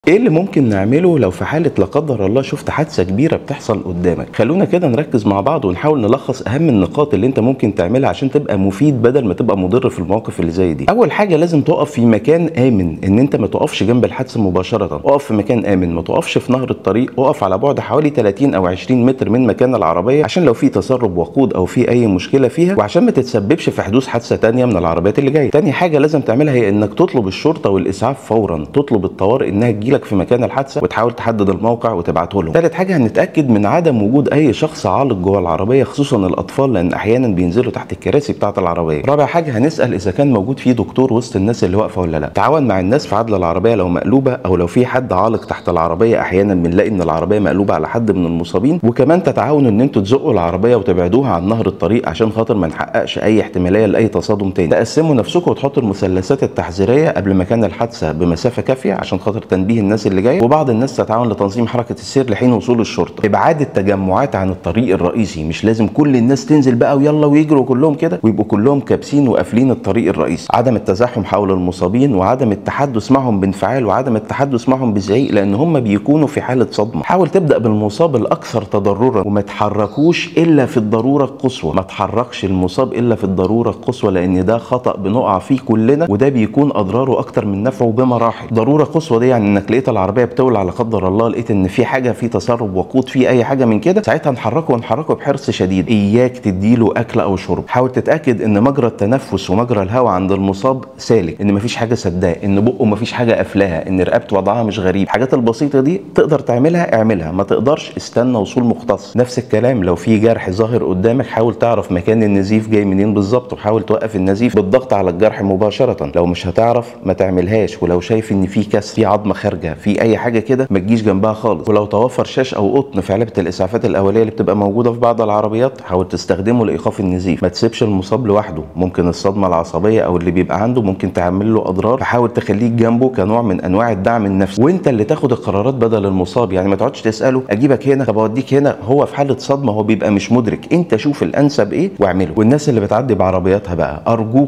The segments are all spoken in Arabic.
ايه اللي ممكن نعمله لو في حالة لا قدر الله شفت حادثة كبيرة بتحصل قدامك؟ خلونا كده نركز مع بعض ونحاول نلخص اهم النقاط اللي انت ممكن تعملها عشان تبقى مفيد بدل ما تبقى مضر في المواقف اللي زي دي. اول حاجة لازم تقف في مكان امن، ان انت ما تقفش جنب الحادثة مباشرة، اقف في مكان امن، ما تقفش في نهر الطريق، اقف على بعد حوالي 30 او 20 متر من مكان العربية عشان لو في تسرب وقود او في اي مشكلة فيها، وعشان ما تتسببش في حدوث حادثة تانية من العربيات اللي جاية. تاني حاجة لازم تعملها هي انك تطلب الشرطة والاسعاف فورا، تطلب الطوارئ انها تجيلك في مكان الحادثة وتحاول تحدد الموقع وتبعته لهم. ثالث حاجه هنتاكد من عدم وجود اي شخص عالق جوه العربيه، خصوصا الاطفال لان احيانا بينزلوا تحت الكراسي بتاعه العربيه. رابع حاجه هنسال اذا كان موجود فيه دكتور وسط الناس اللي واقفه ولا لا. تعاون مع الناس في عدل العربيه لو مقلوبه، او لو في حد عالق تحت العربيه احيانا بنلاقي ان العربيه مقلوبه على حد من المصابين. وكمان تتعاونوا ان انتوا تزقوا العربيه وتبعدوها عن نهر الطريق عشان خاطر ما نحققش اي احتماليه لاي تصادم تاني. تقسموا نفسكم وتحطوا المثلثات التحذيريه قبل مكان الحادثه بمسافه كافيه عشان خاطر تنبيه الناس اللي جايه، وبعض الناس تتعاون لتنظيم حركه السير لحين وصول الشرطه. ابعاد التجمعات عن الطريق الرئيسي، مش لازم كل الناس تنزل بقى ويلا ويجروا كلهم كده ويبقوا كلهم كابسين وقافلين الطريق الرئيسي. عدم التزاحم حول المصابين، وعدم التحدث معهم بانفعال، وعدم التحدث معهم بزعيق لان هم بيكونوا في حاله صدمه. حاول تبدا بالمصاب الاكثر تضررا، وما تحركوش الا في الضروره القصوى. ما تحركش المصاب الا في الضروره القصوى لان ده خطا بنقع فيه كلنا، وده بيكون اضراره اكتر من نفعه بمراحل. ضروره قصوى دي يعني انك لقيت العربيه بتولع لا قدر الله، لقيت ان في حاجه، في تسرب وقود، في اي حاجه من كده، ساعتها نحركه بحرص شديد. اياك تديله اكل او شرب. حاول تتاكد ان مجرى التنفس ومجرى الهواء عند المصاب سالك، ان مفيش حاجه سداه، ان بقه مفيش حاجه قافلاها، ان رقبته وضعها مش غريب. الحاجات البسيطه دي تقدر تعملها اعملها، ما تقدرش استنى وصول مختص. نفس الكلام لو في جرح ظاهر قدامك، حاول تعرف مكان النزيف جاي منين بالظبط، وحاول توقف النزيف بالضغط على الجرح مباشره. لو مش هتعرف ما تعملهاش، ولو شايف ان في كسر، في عظمه خارجه، في اي حاجه كده، ما تجيش جنبها خالص. ولو توفر شاش او قطن في علبه الاسعافات الاوليه اللي بتبقى موجوده في بعض العربيات، حاول تستخدمه لايقاف النزيف. ما تسيبش المصاب لوحده، ممكن الصدمه العصبيه او اللي بيبقى عنده ممكن تعمل له اضرار، فحاول تخليك جنبه كنوع من انواع الدعم النفسي، وانت اللي تاخد القرارات بدل المصاب. يعني ما تقعدش تساله اجيبك هنا، طب اوديك هنا، هو في حاله صدمه هو بيبقى مش مدرك. انت شوف الانسب ايه واعمله. والناس اللي بتعدي بعربياتها بقى،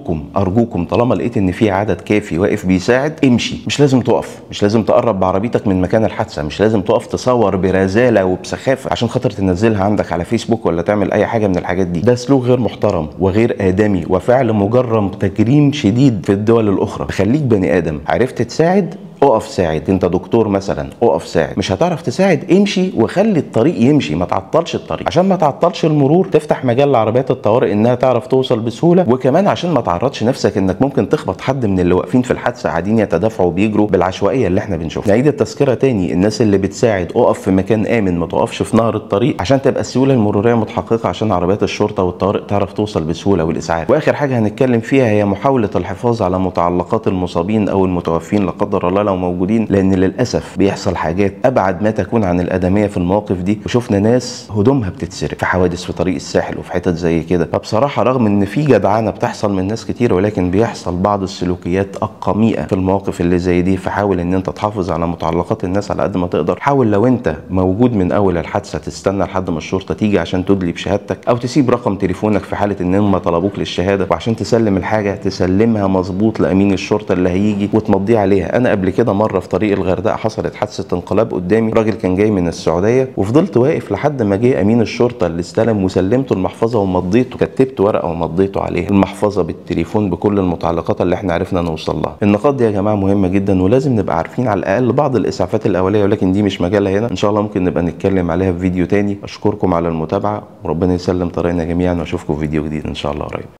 ارجوكم طالما لقيت ان في عدد كافي واقف بيساعد، امشي. مش لازم تقف، مش لازم تقرب بعربيتك من مكان الحادثه، مش لازم تقف تصور برزاله وبسخافه عشان خاطر تنزلها عندك على فيسبوك ولا تعمل اي حاجه من الحاجات دي. ده سلوك غير محترم وغير ادمي، وفعل مجرم تجريم شديد في الدول الاخرى. خليك بني ادم، عرفت تساعد اقف ساعد. انت دكتور مثلا، اقف ساعد. مش هتعرف تساعد، امشي وخلي الطريق يمشي، ما تعطلش الطريق عشان ما تعطلش المرور، تفتح مجال لعربيات الطوارئ انها تعرف توصل بسهوله، وكمان عشان ما تعرضش نفسك انك ممكن تخبط حد من اللي واقفين في الحادثه قاعدين يتدافعوا وبيجروا بالعشوائيه اللي احنا بنشوفها. نعيد التذكره تاني، الناس اللي بتساعد اقف في مكان امن، ما تقفش في نهر الطريق عشان تبقى السيوله المروريه متحققه، عشان عربيات الشرطه والطوارئ تعرف توصل بسهوله والاسعاف. واخر حاجه هنتكلم فيها هي محاوله الحفاظ على متعلقات المصابين او المتوفين لا قدر الله لو موجودين، لان للاسف بيحصل حاجات ابعد ما تكون عن الادميه في المواقف دي، وشفنا ناس هدومها بتتسرق في حوادث في طريق الساحل وفي حتت زي كده. فبصراحه رغم ان في جدعانه بتحصل من ناس كتير، ولكن بيحصل بعض السلوكيات القميئه في المواقف اللي زي دي. فحاول ان انت تحافظ على متعلقات الناس على قد ما تقدر. حاول لو انت موجود من اول الحادثه تستنى لحد ما الشرطه تيجي عشان تدلي بشهادتك، او تسيب رقم تليفونك في حاله ان هم طلبوك للشهاده، وعشان تسلم الحاجه تسلمها مظبوط لامين الشرطه اللي هيجي وتمضيه عليها. انا قبل كده مره في طريق الغردقه حصلت حادثه انقلاب قدامي، راجل كان جاي من السعوديه، وفضلت واقف لحد ما جه امين الشرطه اللي استلم، وسلمته المحفظه ومضيته، كتبت ورقه ومضيته عليها المحفظه بالتليفون بكل المتعلقات اللي احنا عرفنا نوصل لها. النقاط دي يا جماعه مهمه جدا، ولازم نبقى عارفين على الاقل بعض الاسعافات الاوليه، ولكن دي مش مجالها هنا. ان شاء الله ممكن نبقى نتكلم عليها في فيديو تاني. اشكركم على المتابعه، وربنا يسلم طريقنا جميعا، واشوفكم في فيديو جديد ان شاء الله قريب.